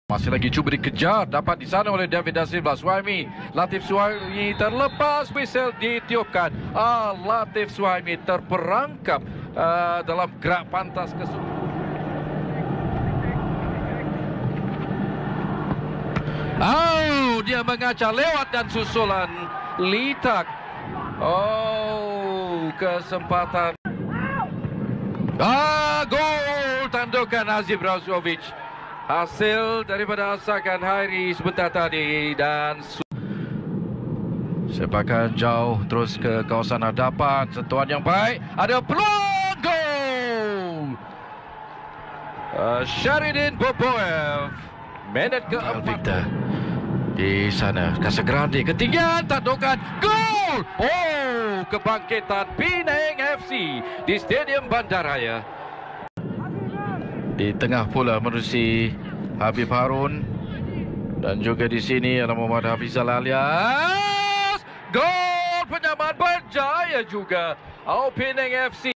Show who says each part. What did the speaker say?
Speaker 1: Masih lagi cuba dikejar, dapat di sana oleh David Da Silva. Suhaimi, Latif Suhaimi terlepas, whistle ditiupkan. Latif Suhaimi terperangkap dalam gerak pantas ke dia mengacak lewat dan susulan Litak. Kesempatan. Gol tandukan Azim Razovic. Hasil daripada asakan Hairi sebentar tadi dan sepakan jauh terus ke kawasan hadapan. Sentuhan yang baik, ada peluang gol. Syaridin Boboev, minit ke-4 di sana. Casagrande ketinggian, tandukan gol. Kebangkitan Penang FC di Stadium Bandaraya. Di tengah pula menerusi Habib Harun dan juga di sini adalah Muhammad Hafizal alias gol, penyamaan berjaya juga Penang FC.